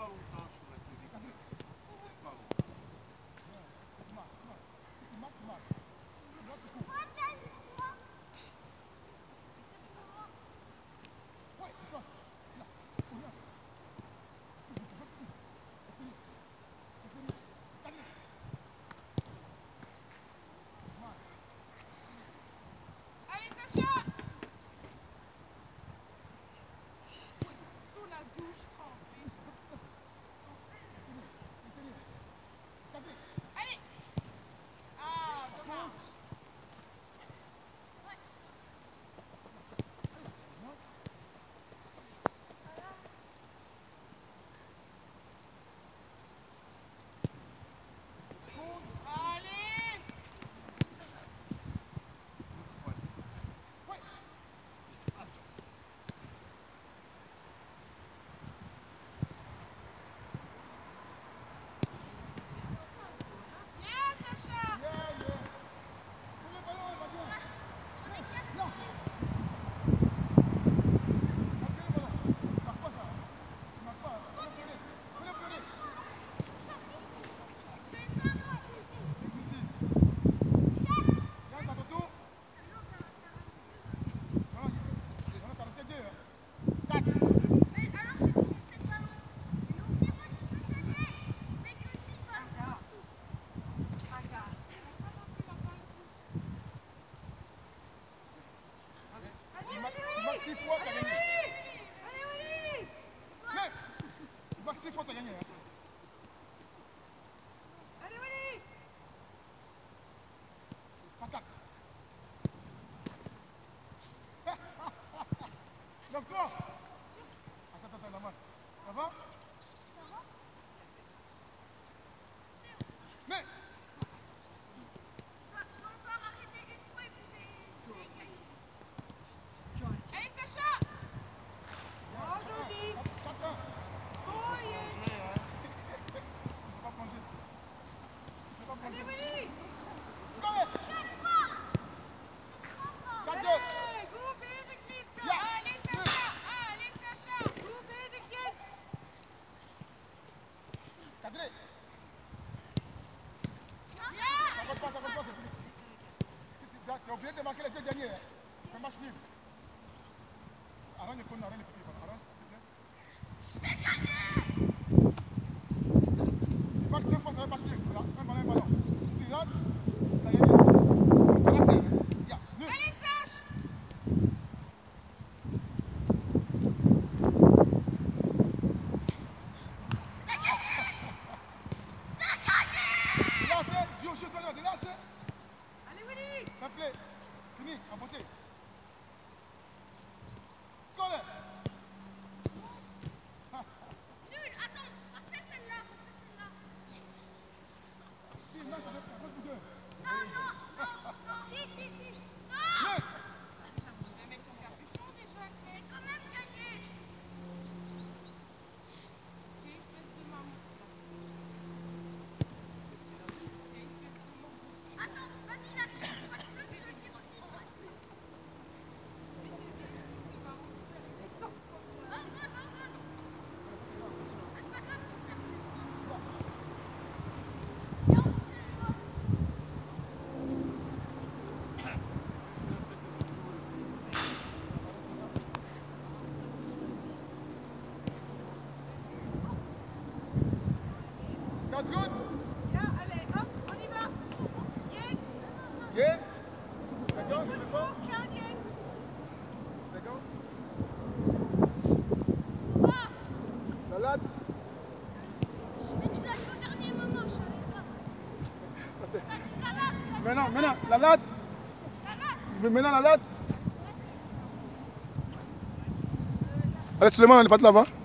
Tu as oublié de marquer les deux derniers. C'est un match nul. Arrange le cône, arrange le cône. Arrange, s'il te plaît. Tu marques deux fois, ça va match nul. Voilà, un ballon. Tu rates, ça y est. Arrêtez. Ya, nul. Allez, Sache. Allez, Willy. Ça plaît. Fini, en beauté. Score. Nul, attends, après celle-là. Non, si. Non. Mais mets ton capuchon déjà, mais quand même gagné. Attends, vas-y, là, tu le tires aussi. That's good. Ja, allez, hop, on y va. Jens. Jens. D'accord, Goed je fais pas. voet gaan, Jens. D'accord. Ah, La latte. mais tu l'as dit au dernier moment, je savais pas. T'as dit la latte. Maintenant, la latte. Maintenant la latte. Allez, Suleiman, elle est pas là-bas.